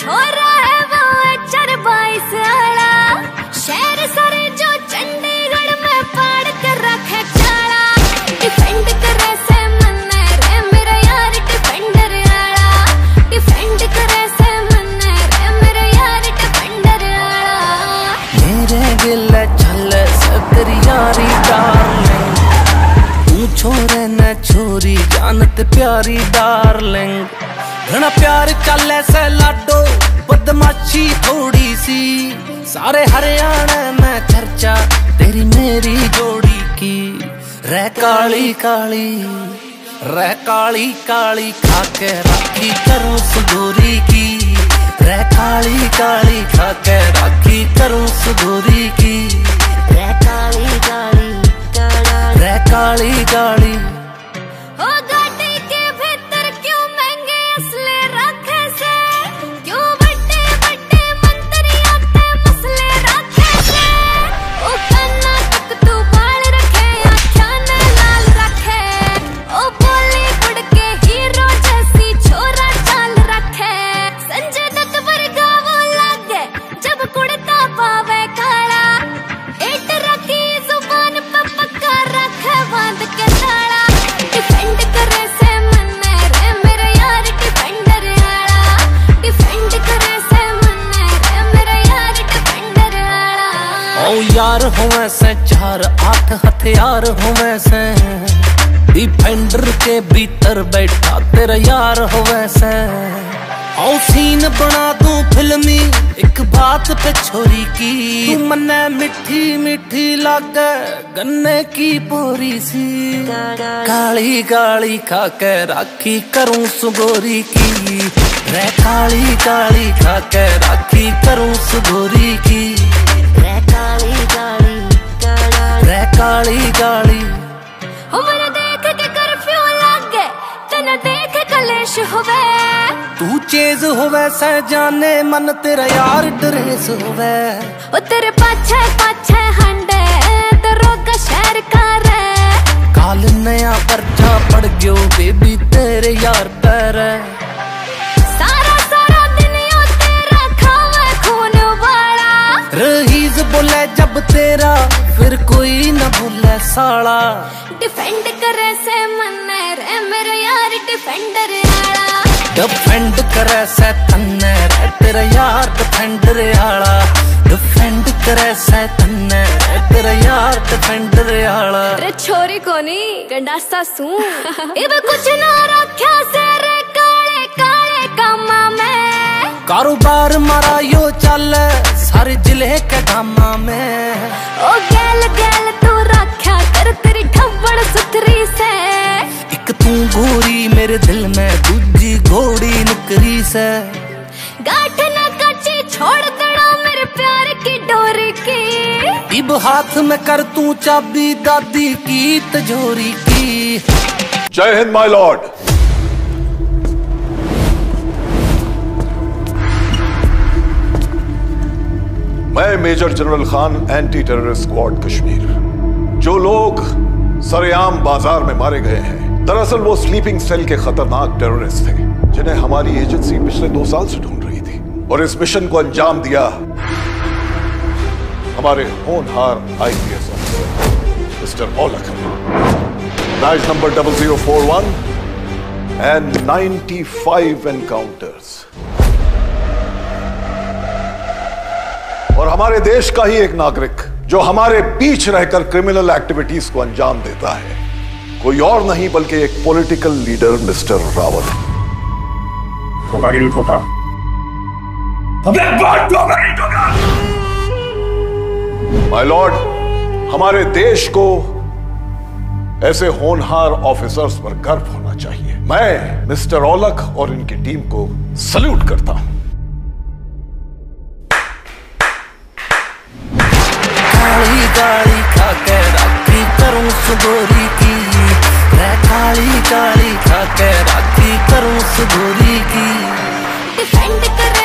छोरा है वो HR 22 आला, शहर सारे जो चंडीगढ़ में पाड़ कर रखे चाला। डिफेंड करे से मन रे मेरा यार डिफेंडर आला, डिफेंड करे से मन रे मेरा यार डिफेंडर आला। मेरे गिले चल से तेरी यारी डार्लिंग, तू छोरे न छोरी जानत प्यारी डार्लिंग। घना प्यार चले से लाडो बदमाशी थोड़ी सी, सारे हरियाणा में चर्चा तेरी मेरी जोड़ी की। रह काली काली रह काली काली खाके राखी करूं सुगोरी की, रह काली काली खाके राखी करूं सुगोरी की। रह काली काली रह काली काली। ओ गाड़ी के भीतर क्यों महंगे असले रखे से, क्यों बड़े बड़े मंत्री आते मसले रखे से। ओ कन्ना तक तू बाल रखे आँखों ने लाल रखे, ओ बॉलीवुड के हीरो जैसी छोरा चाल रखे। संजय दत्त वर्गा वो लागे जब कुड़ता पावे काला, एट रखी जुबान पे पक्का रखे बांध के ताला। डिफेंड करे से मन रे मेरा यार डिफेंडर आला, डिफेंड करे से मन रे मेरा यार डिफेंडर आला। ओ यार होवे से 4-8 हथियार होवे से, डिफेंडर के भीतर बैठा तेरा यार होवे से। ओ सीन बना दूं फिल्मी एक बात पे छोरी की, तू मन्ने मिठी मिठी लागे गन्ने की बोरी सी। काली काली खाके राखी करूं सुगोरी की, रह काली काली खाके राखी करूं सुगोरी की। रह काली काली रह काली काली। उम्र देख के कर्फ्यू लागे तना देख कलेश होवे, तू चेज होवे से जाने मन तेरा यार ड्रेस होवे। ओ तेरे पाछे पाछे हंडे दरोगा शहर का रे, काल नया पर्चा पड़ गयो बेबी तेरे यार पर। सारा सारा दिन यो तेरा खावे खून वाला, रहीज बोले जब तेरा फिर कोई न भूले साला। डिफेंड करे से मन रे मेरा यार डिफेंडर आला, डिफेंड करे से तन्ने रे तेरा यार डिफेंडर आला, डिफेंड करे से तन्ने रे तेरा यार डिफेंडर आला। रे छोरी कोनी गंडासा सू इब कुछ ना रखा से रे काले काले कामा में, कारोबार मारा यो चल सारे जिले के गामा में। ओ गैल गैल तू रखा कर तेरी खबर सुथरी से, एक तू गोरी मेरे दिल में दूजी घोड़ी नुकरी से। गाठ न कच्ची छोड़ देना मेरे प्यार की डोरी की, इब हाथ में कर तू चाबी दादी की तिजोरी की। Jai Hind my lord. मैं major general Khan anti terrorist squad Kashmir. जो लोग सरेआम बाजार में मारे गए हैं, दरअसल वो स्लीपिंग सेल के खतरनाक टेररिस्ट थे जिन्हें हमारी एजेंसी पिछले 2 साल से ढूंढ रही थी, और इस मिशन को अंजाम दिया हमारे होनहार IPS officer mister Aulakh. Batch number 0041 and 95 encounters. और हमारे देश का ही एक नागरिक जो हमारे बीच रहकर क्रिमिनल एक्टिविटीज को अंजाम देता है, कोई और नहीं बल्कि एक political leader mister Rawat. My lord, हमारे देश को ऐसे होनहार ऑफिसर्स पर गर्व होना चाहिए। मैं मिस्टर औलख और इनकी टीम को सल्यूट करता हूं। काली काली खाके राखी करूं सुगोरी की, रह काली काली खाके राखी करूं सुगोरी की। डिफेंड करे